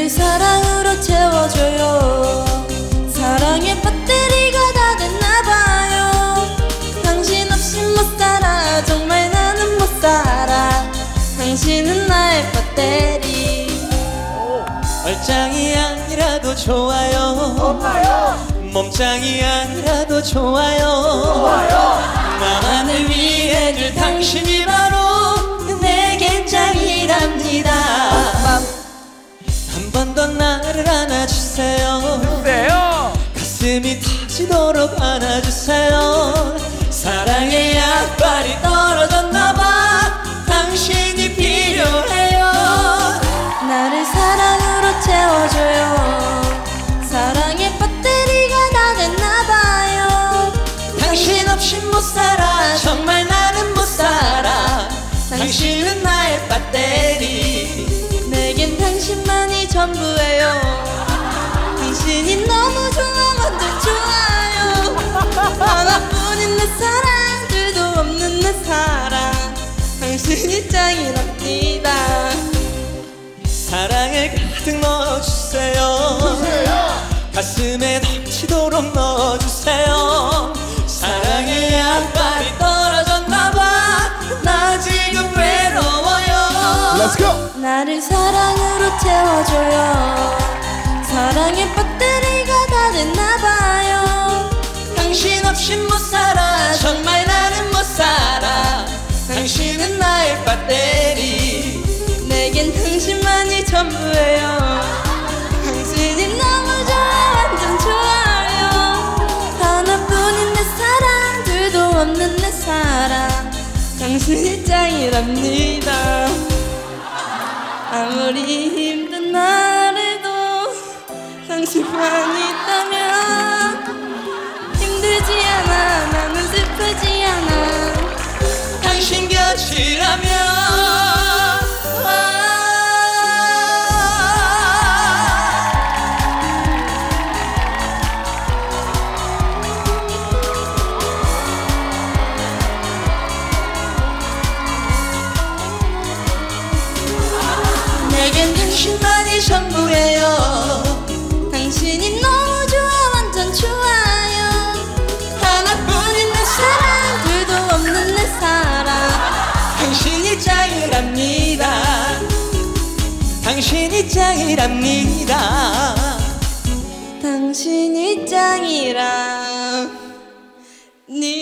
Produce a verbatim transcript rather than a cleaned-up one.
나를 사랑으로 채워줘요. 사랑의 배터리가 다 됐나봐요. 당신 없이 못 살아. 정말 나는 못 살아. 당신은 나의 배터리. 얼짱이 아니라도 좋아요. 몸짱이 아니라도 좋아요. 나만을 위해 줄 당신이 바로 내겐 짱이랍니다. 한 번 더 나를 안아주세요. 가슴이 터지도록 안아주세요. 사랑의 약발이 떨어졌나봐. 당신이 필요해요. 나를 사랑으로 채워줘요. 사랑의 배터리가 다 됐나봐요. 당신 없이 못 살아. 정말 나는 못 살아. 당신은 나의 배터리. 내겐 당신만이 전부예요. 당신이 너무 좋아. 완전 좋아요. 하나뿐인 내 사랑. 둘도 없는 내 사랑. 당신이 짱이랍니다. 사랑을 가득 넣어주세요. 가슴에 넘치도록 넣어주세요. 사랑의 약발이 떨어졌나봐. 나 지금 외로워요. Let's go. 나를 사랑으로 채워줘요. 사랑의 배터리가 다 됐나봐요. 당신 없이 못 살아. 정말 나는 못 살아. 당신은 나의 배터리. 내겐 당신만이 전부예요. 당신이 너무 좋아. 완전 좋아요. 하나뿐인 내 사랑. 둘도 없는 내 사랑. 당신이 짱이랍니다. 아무리 힘든 날에도 당신만 있다면 힘들지 않아. 나는 슬프지 않아. 당신 곁이라면. 내겐 당신만이 전부예요. 당신이 너무 좋아. 완전 좋아요. 하나뿐인 내 사랑. 둘도 없는 내 사랑. 당신이 짱이랍니다. 당신이 짱이랍니다. 당신이 짱이랍니다.